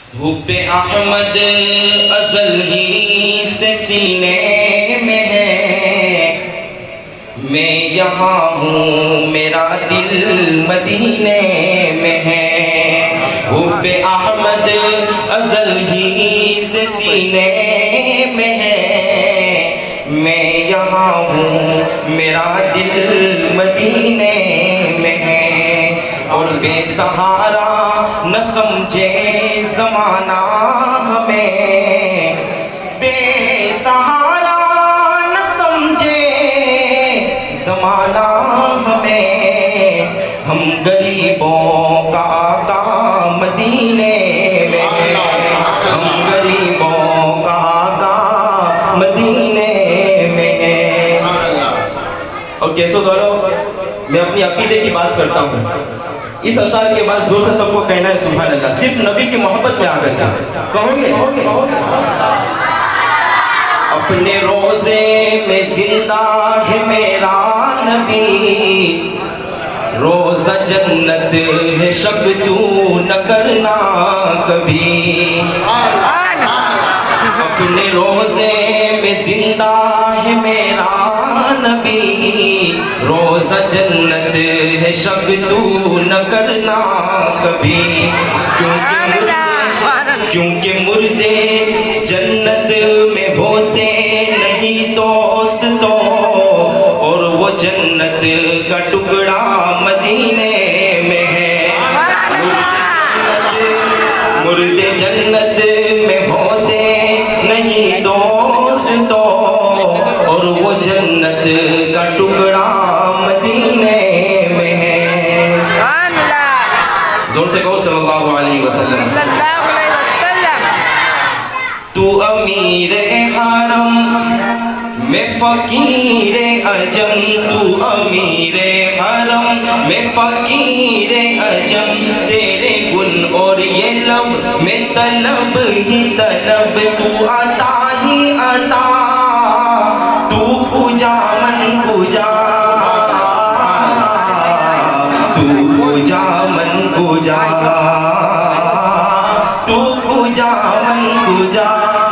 हुब्बे अहमद अज़ल ही से सीने में है, मैं यहाँ हूँ मेरा दिल मदीने में है। हुब्बे अहमद अज़ल ही से सीने में है, मैं यहाँ हूँ मेरा दिल मदीने में है। और बेसहारा न समझे ज़माना हमें, बेसहारा न समझे ज़माना हमें, हम गरीबों का आका मदीने में है, हम गरीबों का आका मदीने में है। और कैसो दोनों मैं अपनी अकीदे की बात करता हूँ। इस अशार के बाद जोर से सबको कहना है सुभान अल्लाह, सिर्फ नबी की मोहब्बत में आकर के कहोगे। अपने रोज़े में जिंदा है मेरा नबी, रोज़ा जन्नत है शक तू न करना कभी। अपने रोज़े में जिंदा है मेरा नबी, रोज़ा जन्नत है शक तू न करना कभी। क्योंकि मुर्दे जन्नत में होते नहीं दोस्त तो, और वो जन्नत का टुकड़ा मदीने में है। मुर्दे जन्नत में होते नहीं दोस्त तो, और वो जन्नत का टुकड़ा मदीने में है। जोर से कहो सल्लल्लाहु अलैहि वसल्लम। तू अमीर हरम मैं फकीर अजम, तू अमीर हरम मैं फकीर अजम, तेरे गुण और ये लब में तलब ही तलब, तू अता ही अता, तू पूजा मन पूजा, तू पूजा मन पूजा, तू पूजा मन पूजा,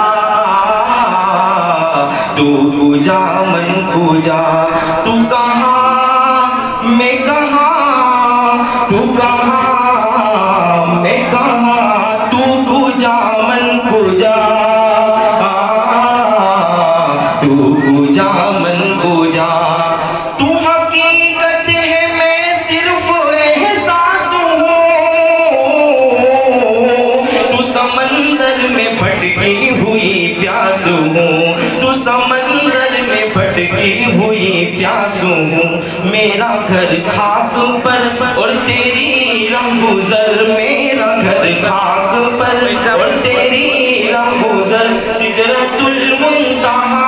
तू पूजा मन पूजा। तू कहाँ मैं कहाँ, तू कहाँ मैं कहाँ, तू पूजा मन पूजा, तू पूजा मन पूजा। तू हकीकत है मैं सिर्फ एहसास हूँ, तू समंदर में भटकी हुई प्यास हूँ, तू समंदर में भटकी हुई प्यास हूँ। मेरा घर खाक पर और तेरी राह गुज़र, मेरा घर खाक पर और तेरी राह गुज़र, सिदरतुल मुंतहा,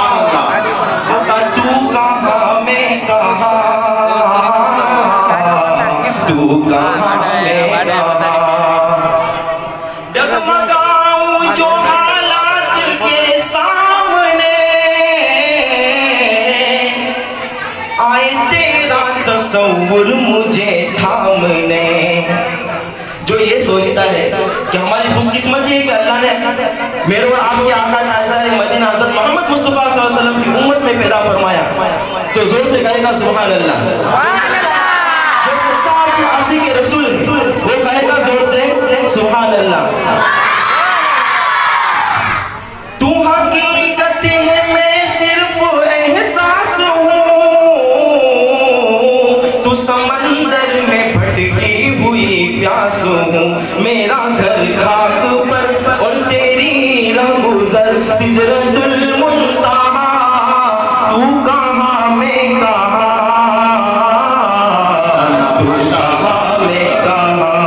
तू कहाँ मैं कहाँ, तू कहाँ मैं कहाँ। डगमगाऊं जो हालात के सामने, आए तेरा तस्वुर मुझे थामने। जो ये सोचता है कि हमारी खुशकिस्मती है कि अल्लाह ने मेरे और आपके आका ताजदार मदीना हज़रत मोहम्मद मुस्तफ़ा सल्लल्लाहु अलैहि वसल्लम की उम्मत में पैदा फरमाया, तो जोर से कहेगा सुभान अल्लाह। जो सच्चा आपके आशिक़ के रसूल वो कहेगा जोर से सुभान अल्लाह। तू हकीकत है मैं सिर्फ एहसास हूँ, तू समंदर में भटकी हुई प्यास हूँ। मेरा घर खाक पर और तेरी राह गुज़र, सिदरतुल मुंतहा, तू कहाँ मैं कहाँ, तू कहाँ मैं कहाँ,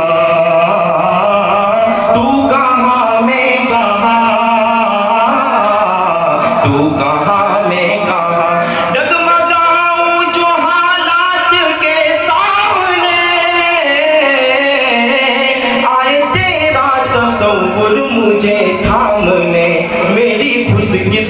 तू कहाँ मैं कहाँ, तू कहाँ मैं कहाँ। डगमगाऊं जो हालात के सामने, आए तेरा तस्वुर मुझे थामने। मेरी खुशकिस्मती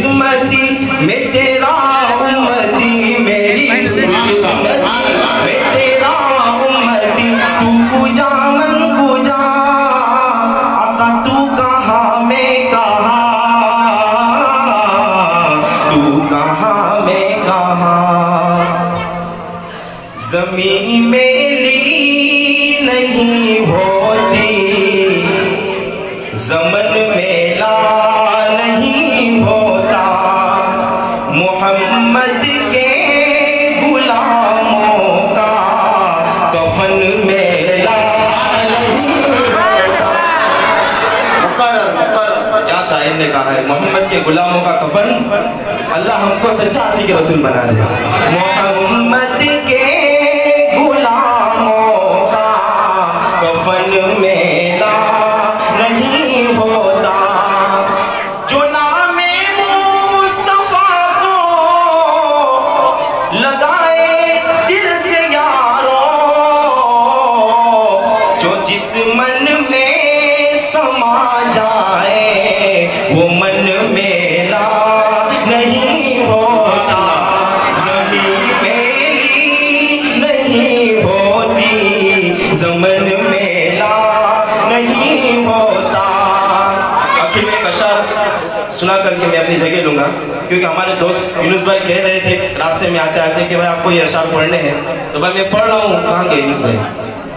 ज़मन मेला नहीं होता, मोहम्मद के गुलामों का कफन मेला नहीं होता। क्या शायर ने कहा है, मोहम्मद के गुलामों का कफन, अल्लाह हमको सच्चा आशिक रसूल बना दे। मोहम्मद के गुलामों का कफन मेला नहीं होता, जो नामे मुस्तफा को लगाए दिल से यारों, जो जिस मन में समा जाए वो मन मेला नहीं होता, ज़मीन मेली नहीं होती, ज़मन मेला नहीं होता। आखिर में एक अशर सुना करके मैं अपनी जगह लूंगा, क्योंकि हमारे दोस्त यूनुस भाई कह रहे थे रास्ते में आते आते कि भाई आपको ये अशर पढ़ने हैं, तो भाई मैं पढ़ रहा हूँ। कहाँ गए यूनुस भाई?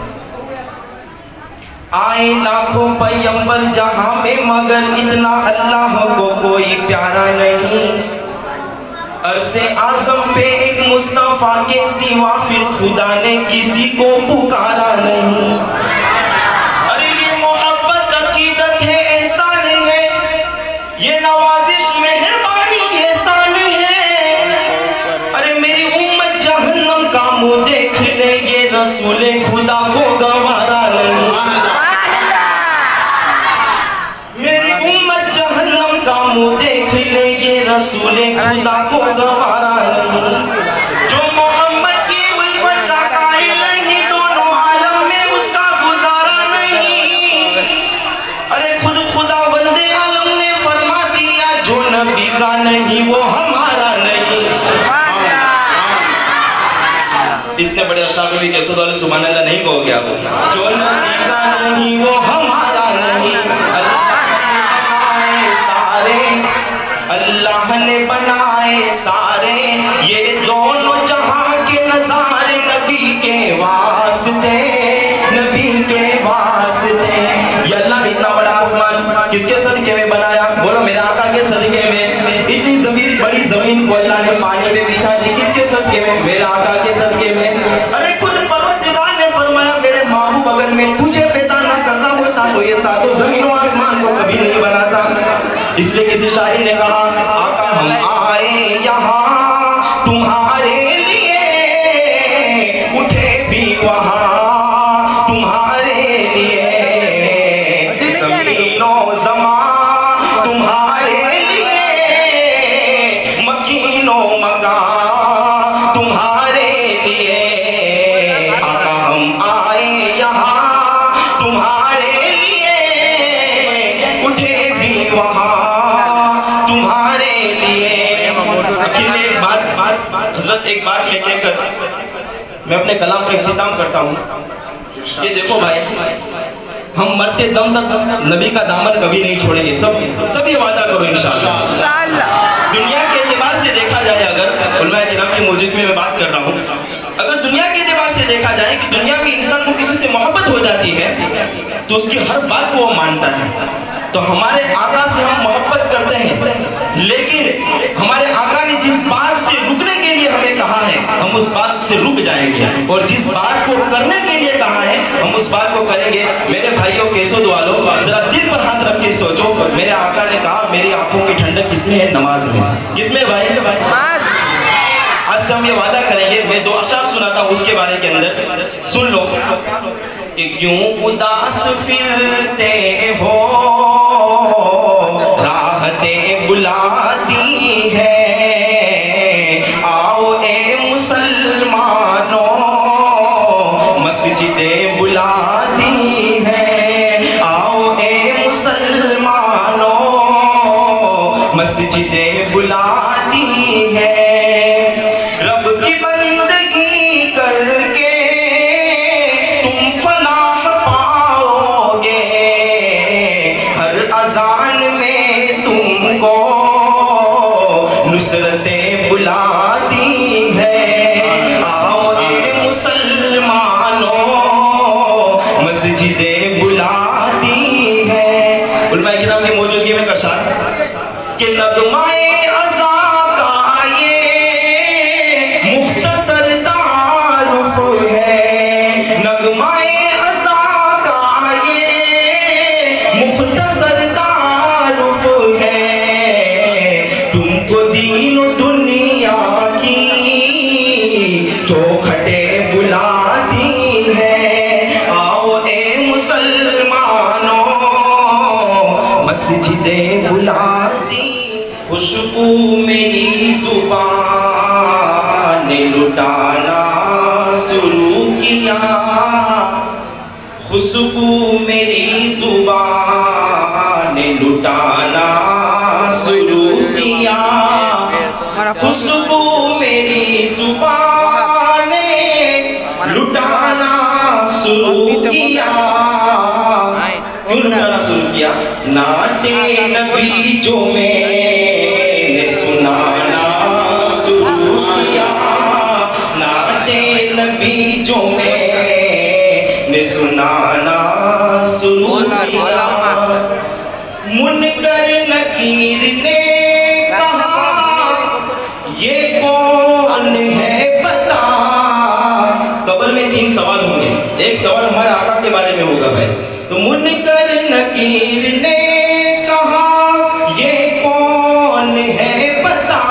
आए लाखों पैगंबर जहां में मगर इतना अल्लाह को कोई प्यारा नहीं, अरसे आज़म पे एक मुस्तफ़ा के सिवा फिर खुदा ने किसी को पुकारा नहीं। अरे ये मोहब्बत अकीदत है, एहसान है, ये नवाजिश मेहरबानी एहसान है। अरे मेरी उम्मत जहन्नम का मुंह देख ले, ये रसूल खुदा को गवारा नहीं। मुँह देख ले, ये रसूल खुदा को गवारा नहीं। जो मोहम्मद की उल्फत का कायल नहीं, दोनों आलम में उसका गुजारा नहीं। अरे खुद खुदा बंदे आलम ने फरमा दिया, जो नबी का नहीं वो हमारा नहीं। इतने बड़े अशार भी कैसे वाले सुभान अल्लाह नहीं कहोगे आप? जो नबी का नहीं वो हमारा नहीं। अल्लाह ने बनाए सारे, ये दोनों जहां के नजारे नबी के वास्ते, नबी के वास्ते। ये अल्लाह ने इतना बड़ा आसमान किसके सदके में बनाया? बोलो मेरे आका के सदके में। इतनी जमीन, बड़ी जमीन को अल्लाह ने पानी में बिछा दी, किसके सदके में? मेरे आका के सदके में। अरे खुद परवरदिगार ने फरमाया, मेरे महबूब अगर मैं तुझे पैदा ना करना होता तो ये सातों जमीनों आसमान को कभी नहीं बनाता। इसलिए किसी शायर ने कहा, आका हम आए यहाँ तुम्हारे लिए, उठे भी वहाँ तुम्हारे लिए, ज़मीनों ज़मा तुम्हारे लिए, मकीनों मका तुम्हारे लिए। आका हम आए यहाँ तुम्हारे लिए, उठे भी वहाँ तुम्हारे लिए। आखिर में एक बात हजरत, एक बात मैं कहकर मैं अपने कलाम का इख्तिताम करता हूँ। ये देखो भाई, हम मरते दम तक नबी का दामन कभी नहीं छोड़ेंगे। सब ये वादा करो इंशाअल्लाह। दुनिया के एतबार से देखा जाए, अगर उलमा किराम की मौजूदगी में मैं बात कर रहा हूँ, अगर दुनिया के एतबार से देखा जाए कि दुनिया में इंसान को किसी से मोहब्बत हो जाती है तो उसकी हर बात को वो मानता है। तो हमारे आका से हम मोहब्बत करते हैं, लेकिन हमारे आका ने जिस बात से रुकने के लिए हमें कहा है हम उस बात से रुक जाएंगे, और जिस बात को करने के लिए कहा है हम उस बात को करेंगे। मेरे भाइयों, केसो वालों, जरा दिल पर हाथ रख के सोचो, मेरे आका ने कहा मेरी आंखों की ठंडक किसमें है? नमाज में। किसमें भाई? आज से हम ये वादा करेंगे। मैं दो अशार सुनाता हूँ उसके बारे के अंदर, सुन लो। कि क्यों उदास फिरते हो, राहतें बुलाती है, आओ ए मुसलमानों, मस्जिदें बुलाती है, आओ ए मुसलमानों, मस्जिदें बुलाती है। रब की बंदगी करके तुम फलाह पाओगे, उलमा किराम की मौजूदगी में कशान कि नगमाए अज़ा का ये मुख्तसर तारुफ है, नगमाए अज़ा का ये मुख्तसर तारुफ है, तुमको दीन दुनिया की चौखटे बुलाती है। आओ ए मुसलमानों मस्जिदे बुलाती, खुशबू मेरी जुबान ने लुटाना शुरू किया, खुशबू मेरी जुबान ने लुटाना शुरू किया, खुशबू मेरी जुबान ने लुटाना शुरू किया। क्यों लुटाना शुरू किया? नाते नबी जो मैंने सुनाना शुरू किया, नाते नबी जो मैंने सुनाना शुरू किया। मुनकर नकीर ने कहा ये कौन है बता। कब्र में 3 सवाल होंगे, एक सवाल हमारे आका के बारे में होगा भाई। तो मुनकर नकीर ने कहा ये कौन है बता,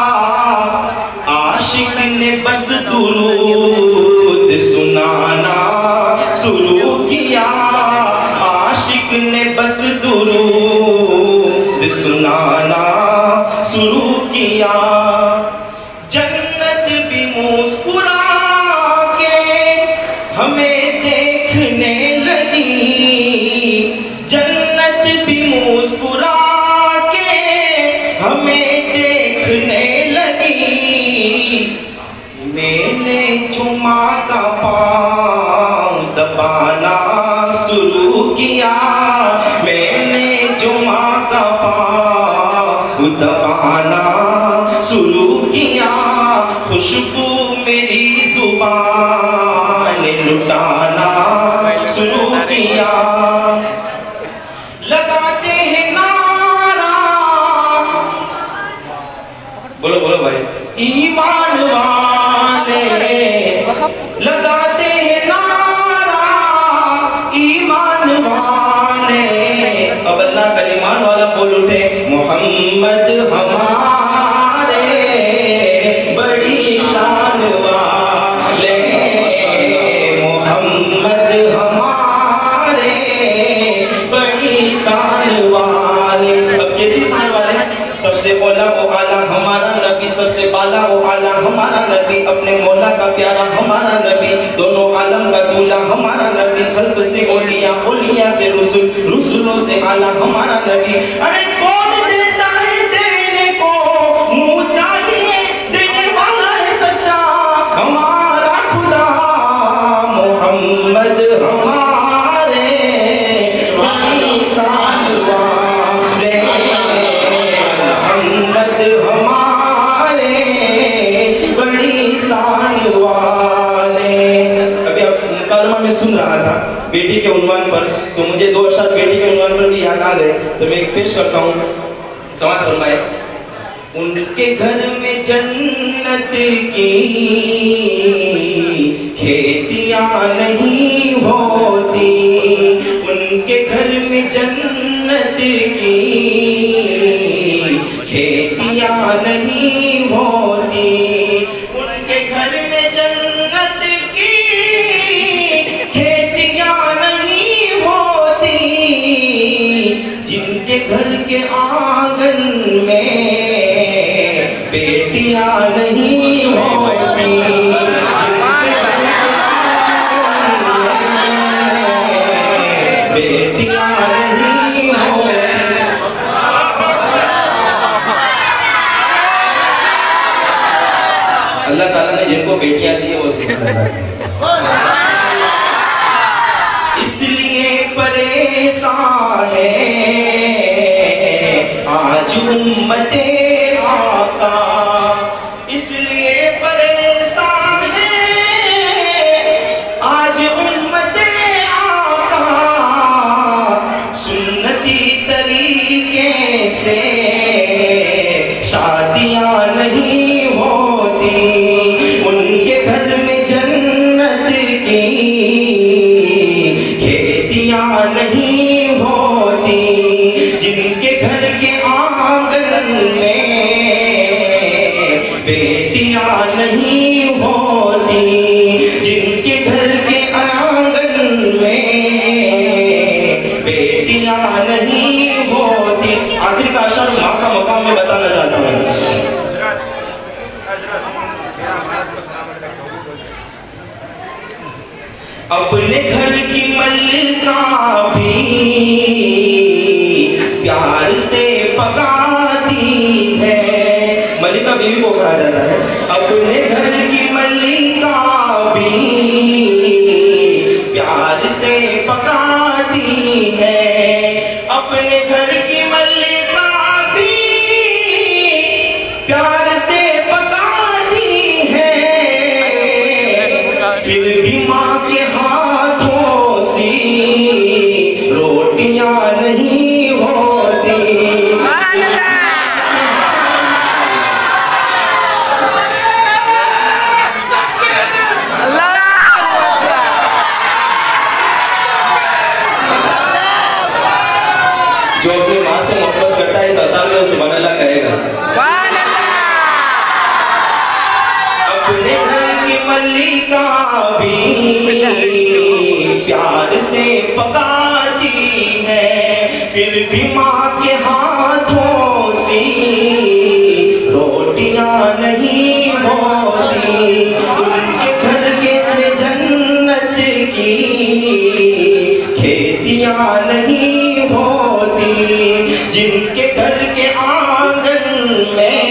आशिक ने बस दुरूद सुनाना शुरू किया, आशिक ने बस दुरूद सुनाना शुरू किया। जन्नत भी मुस्कुरा के हमें देखने लगी, जन्नत भी मुस्कुरा के हमें देखने लगी। मैंने चुमा का पाँव दबाना शुरू किया, मैंने चुमा का पाँव दबाना शुरू किया, खुशबू मेरी जुबान ने लुटाना शुरू किया। लगाते हैं नारा, बोलो बोलो भाई, ईमान वाले लगाते हैं नारा, ईमान वाले। अब अल्लाह का ईमान वाला बोल उठे, मोहम्मद हमारे बड़ी शान वाले, मोहम्मद हमारे बड़ी शान वाले। अब कैसी शान वाले? सबसे ओला वो आला हमारा नबी, सबसे बाला वो आला हमारा नबी, अपने मौला का प्यारा हमारा नबी, दोनों आलम का दूल्हा हमारा नबी, खल्क से ओलिया, ओलिया से रुसुल, रुसुलों से आला हमारा नबी। अरे कौन देता है देने को, मुँह चाहिए देने वाला है सच्चा हमारा खुदा, मोहम्मद हमारे बड़ी शान वाले, मोहम्मद हमारे बड़ी शान वाले। अभी कलमा में सुन रहा था बेटी के उन्वान पर, तो मुझे 2 अक्षर बेटी के उन्वान पर भी याद आ गए, तो मैं एक पेश करता हूँ। समाज फरमाए, उनके घर में जन्नत की खेतियाँ नहीं होती, उनके घर में जन्नत की खेतियाँ नहीं होती, उनके घर में जन्नत की खेतियाँ नहीं होती, जिनके घर के आंगन में बेटियाँ नहीं होती, बेटियाँ नहीं होती। अल्लाह ताला ने जिनको बेटियां दी है वो इसलिए परेशान है आज उम्मते आका, इसलिए परेशान है आज उम्मते आका, सुन्नती तर से शादियां नहीं होती, उनके घर में जन्नत की खेतियां नहीं होती, जिनके घर के आंगन में बेटियां नहीं होती, जिनके घर के आंगन में बेटियां नहीं होती। आखिर का अशर माँ का मकाम में बताना चाहता हूँ। अपने घर की मल्लिका भी प्यार से पकाती है, मल्लिका बीवी को कहा जाता है। अपने घर की मल्लिका भी प्यार से पकाती है, अपने घर की मल्लिका भी प्यार से पकाती है, फिर भी माँ के हाथों सी रोटियां नहीं होती। जो अपनी माँ से मोहब्बत करता है इस अशार में सुभान अल्लाह कहेगा। अपने घर की मल्लिका भी प्यार से पकाती है, फिर भी माँ के हाथों से रोटियां नहीं होती, उनके घर के में जन्नत की खेतियां नहीं होती, जिनके घर के आंगन में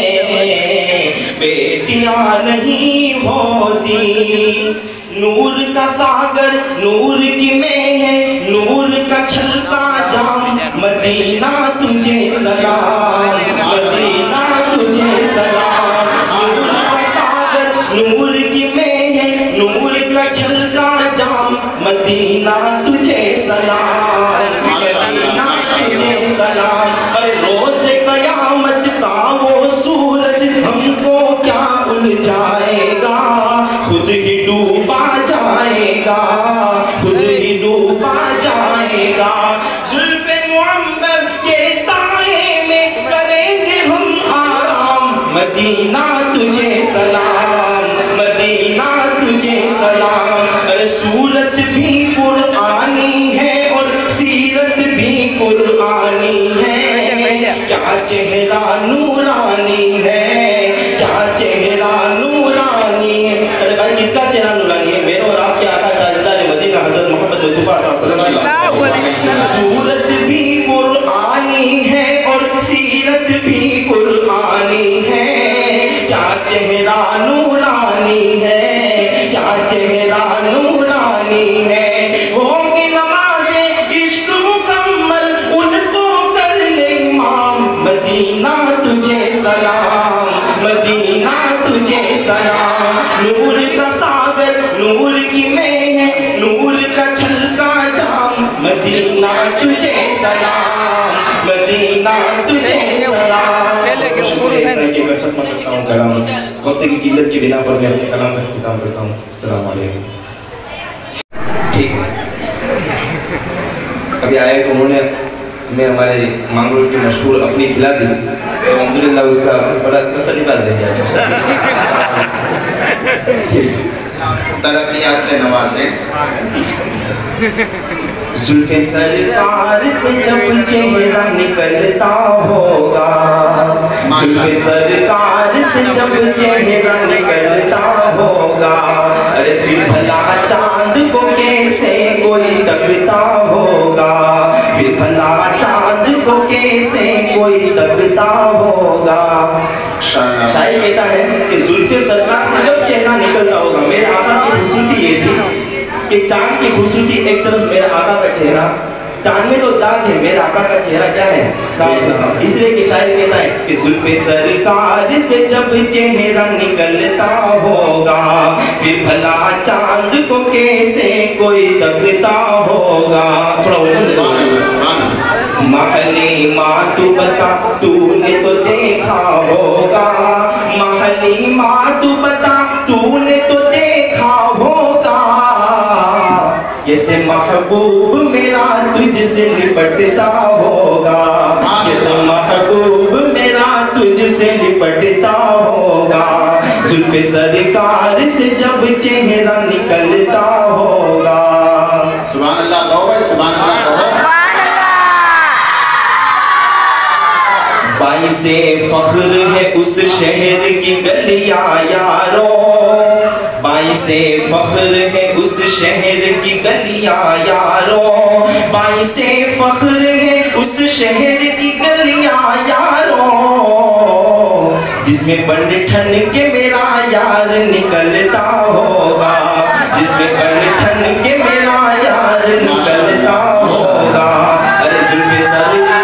बेटियां नहीं होती। नूर का सागर नूर की में है, नूर का छलका जाम, मदीना तुझे सलाम, मदीना तुझे सलाम। नूर का सागर नूर की में है, नूर का छलका जाम, मदीना तुझे सलाम, मदीना तुझे सलाम। अरे रोज़ क़यामत का वो सूरज हमको क्या उलझाएगा, खुद ही डूबा जाएगा, खुद ही डूबा जाएगा। जुल्फ़े मुअम्बर के साए में करेंगे हम आराम, मदीना तुझे सलाम, मदीना तुझे सलाम। अरे सूरत भी कुरआनी है और सीरत भी कुरआनी है, क्या चेहरा नूरानी है, क्या चेहरा नूरानी है। अरे भाई किसका चेहरा नूरानी है? मेरे और आपके आका ताजदार मदीना हज़रत मोहम्मद मुस्तफ़ा सल्लल्लाहु अलैहि वसल्लम। सूरत भी कुरआनी है और सीरत भी कुरआनी है, क्या चेहरा नूरानी है, क्या चेहरा नूरानी है। होंगी नमाज़े इश्क मुकम्मल, उनको कर ले इमाम, मदीना तुझे सलाम, मदीना तुझे सलाम। नूर का सागर नूर की में है, नूर का छलका जाम, मदीना तुझे सलाम, मदीना तुझे सलाम। वक्त की किल्लत की बिना पर मैं अपने कलाम का इख्तिताम करता हूँ। अस्सलाम वालेकुम। ठीक है, अभी आए तो उन्होंने मैं हमारे मांगरोल की मशहूर अपनी खिला दी, तो अल्हम्दुलिल्लाह उसका बड़ा कसर निकाल देंगे। ठीक, तरक्कियात से नवाज़ें। जुल्फ़े सरकार से जब चेहरा निकलता होगा, जुल्फ़े सरकार से जब चेहरा निकलता होगा, अरे फिर भला चांद को कैसे कोई तकता होगा, फिर भला चांद को कैसे कोई तकता होगा। शायद कहता है कि जुल्फ़े सरकार से जब चेहरा निकलता होगा, मेरे आका की खूबसूरती ये थी कि चांद की खूबसूरती एक तरफ मेरा आका का चेहरा, चांद में तो दाग है, मेरे आका का चेहरा क्या है? साफ है। इसलिए कि शायर कहता है कि जुल्फ़े सरकार से जब चेहरा निकलता होगा, फिर भला चांद को कैसे कोई तकता होगा। थोड़ा महलीमा तू बता तूने तो देखा होगा, महलीमा तू बता तूने तो देखा होगा, जैसे महबूब मेरा तुझसे लिपटता होगा, जैसे महबूब मेरा तुझसे लिपटता होगा, जुल्फ़े सरकार से जब चेहरा निकलता होगा। सुभान अल्लाह कहो भाई, सुभान अल्लाह कहो। बाई से फख्र है उस शहर की गलियां यारों, बाई से फख्र है उस शहर की गलियां यारों, बाई से फख्र है उस शहर की गलियां यारों, जिसमें बन ठन के मेरा यार निकलता होगा, जिसमें बन ठन के मेरा यार निकलता होगा। अरे जुल्फ़े सरकार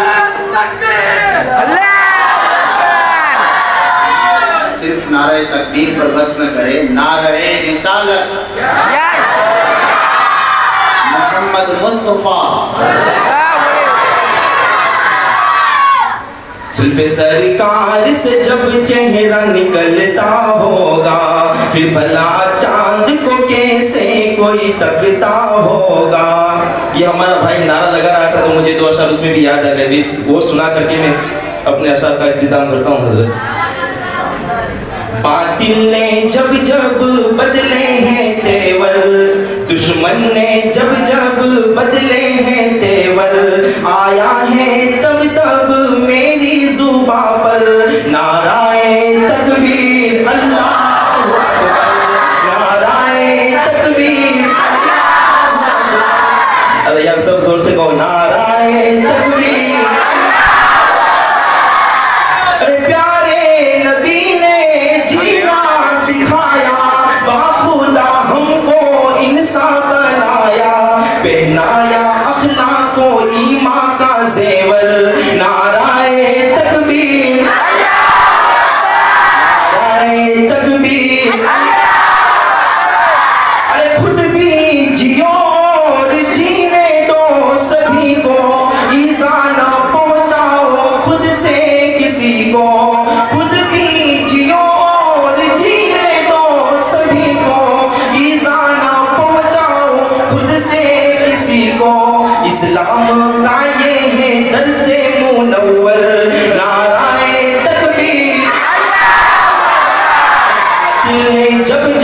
सिर्फ नारे तकबीर पर बस न करे, नारे रिसालत मोहम्मद मुस्तफा। जुल्फ़े सरकार से जब चेहरा निकलता होगा, फिर भला चांद को कैसे कोई तकता होगा। ये हमारा भाई नारा लगा रहा था तो मुझे दो अशर उसमें भी याद आ गए, वो सुना करके मैं अपने अशर का इख्तिताम करता हूँ। हज़रत बातिल ने जब जब बदले हैं तेवर, दुश्मन ने जब जब बदले हैं तेवर, आया है तब तब मेरी जुबां पर नाराए तकबीर अल्लाहु अकबर, नाराए तकबीर। अरे यार सब जोर से कहो, नाराए तकबीर। अरे प्यारे नबी ने जीना सिखाया, बाखुदा हमको इंसान बनाया, पहनाया अखलाको ईमान का ज़ेवर, नाराए तकबीर, नाराए तकबीर। अरे खुद भी जियो और जीने दो सभी को, ईज़ा ना पहुंचाओ खुद से किसी को, खुद भी जियो और जीने दो सभी को, ईज़ा ना पहुंचाओ खुद से किसी को। इस्लाम का ये है दर्से मुनव्वर, नाराए तकबीर। जब